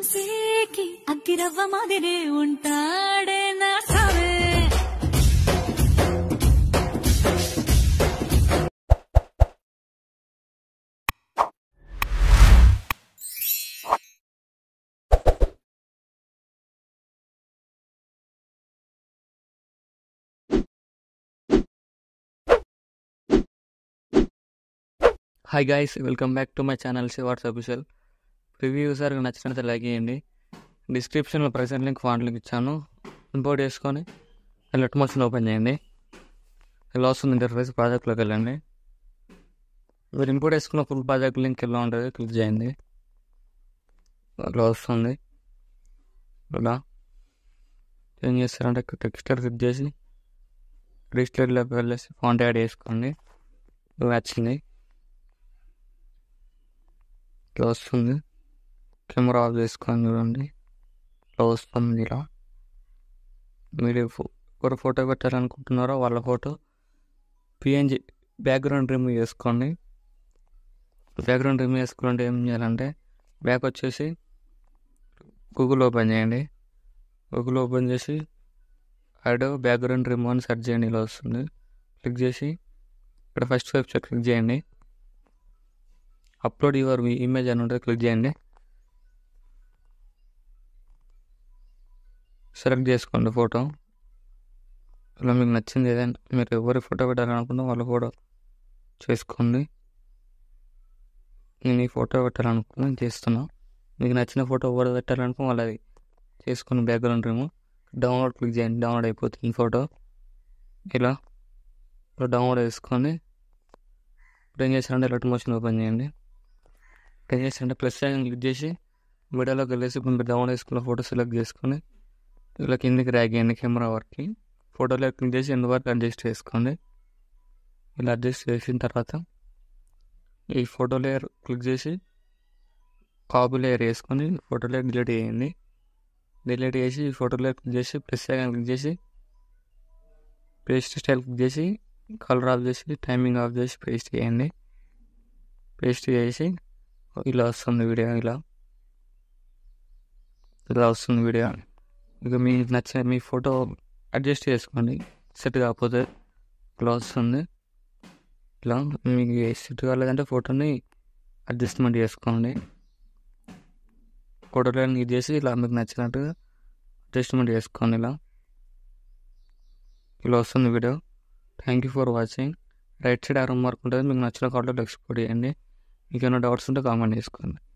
చూసేకి అగ్గిరవ్వ మాదిరే ఉంటాడే నా సావే. Hi guys, welcome back to my channel Shivars official. Review sir నచ్చినట్లయితే లైక్ చేయండి. డిస్క్రిప్షన్లో ప్రెసెంట్ లింక్ ఫాంట్ లింక్ ఇచ్చాను, ఇంపోర్ట్ చేసుకొని లెట్ మోషన్ ఓపెన్ చేయండి. ఇలా వస్తుంది ఇంటర్ఫేస్. ప్రాజెక్ట్లోకి వెళ్ళండి. మీరు ఇంపోర్ట్ చేసుకున్న ఫుల్ ప్రాజెక్ట్ లింక్ ఎలా ఉంటుంది క్లిక్ చేయండి. అలా వస్తుంది. ఇలా ఏం చేస్తారంటే టెక్స్చర్ క్లిక్ చేసి రిజిస్టర్లోకి వెళ్ళేసి ఫాంట్ యాడ్ చేసుకోండి. వచ్చింది. ఇట్లా వస్తుంది. కెమెరా ఆఫ్ చేసుకొని చూడండి, ఇట్లా వస్తుంది. ఇలా మీరు ఎవరు ఫోటో పెట్టాలనుకుంటున్నారో వాళ్ళ ఫోటో పిఎన్జి బ్యాక్గ్రౌండ్ రిమూవ్ చేసుకోండి. బ్యాక్గ్రౌండ్ రిమూవ్ చేసుకోవాలంటే ఏం చేయాలంటే బ్యాక్ వచ్చేసి గూగుల్ ఓపెన్ చేయండి. గూగుల్ ఓపెన్ చేసి యాడ్ బ్యాక్గ్రౌండ్ రిమూవ్ అని సెర్చ్ చేయండి. ఇలా వస్తుంది. క్లిక్ చేసి ఇక్కడ ఫస్ట్ వెబ్సైట్ క్లిక్ చేయండి. అప్లోడ్ యువర్ ఇమేజ్ అని ఉంటుంది, క్లిక్ చేయండి. సెలెక్ట్ చేసుకోండి ఫోటో. ఇలా మీకు నచ్చింది ఏదైనా, మీరు ఎవరి ఫోటో పెట్టాలనుకుంటే వాళ్ళ ఫోటో చేసుకోండి. నేను ఈ ఫోటో పెట్టాలనుకున్నాను చేస్తున్నా. మీకు నచ్చిన ఫోటో ఎవరు పెట్టాలనుకో వాళ్ళది చేసుకుని బ్యాక్గ్రౌండ్ రిమూవ్ డౌన్లోడ్ క్లిక్ చేయండి. డౌన్లోడ్ అయిపోతుంది ఫోటో. ఇలా డౌన్లోడ్ చేసుకొని ఇప్పుడు ఏం చేస్తారంటే లెట్ మోషన్ ఓపెన్ చేయండి. ఏం చేస్తారంటే ప్లస్ సైన్ క్లిక్ చేసి మీడియాలోకి వెళ్ళేసి మీరు డౌన్లోడ్ చేసుకున్న ఫోటో సెలెక్ట్ చేసుకొని ఇలా కిందికి ర్యాగ్ చేయండి. కెమెరా వరకు ఫోటోలో క్లిక్ చేసి ఎందు వరకు అడ్జస్ట్ చేసుకోండి. ఇలా అడ్జస్ట్ చేసిన తర్వాత ఈ ఫోటో లేయర్ క్లిక్ చేసి కాపీ లేయర్ వేసుకొని ఫోటో లేయర్ డిలీట్ చేయండి. డిలీట్ చేసి ఫోటో లేయర్ క్లిక్ చేసి ప్లస్ సైన్ క్లిక్ చేసి పేస్ట్ స్టైల్ క్లిక్ చేసి కలర్ ఆఫ్ చేసి టైమింగ్ ఆఫ్ చేసి పేస్ట్ చేయండి. పేస్ట్ చేసి ఇలా వస్తుంది వీడియో. ఇలా వస్తుంది వీడియో. ఇక మీకు నచ్చిన మీ ఫోటో అడ్జస్ట్ చేసుకోండి. సెట్ కాకపోతే ఇలా వస్తుంది. ఇలా మీకు సెట్ కాలేదంటే ఫోటోని అడ్జస్ట్మెంట్ చేసుకోండి. ఫోటోలో ఇది చేసి ఇలా మీకు నచ్చినట్టుగా అడ్జస్ట్మెంట్ చేసుకోండి. ఇలా వస్తుంది video. Thank you for watching. Right side arrow mark ఉంటుంది, మీకు నచ్చిన కార్డులో ఎక్స్పోర్ట్ చేయండి. మీకు ఏమైనా డౌట్స్ ఉంటే కామెంట్ చేసుకోండి.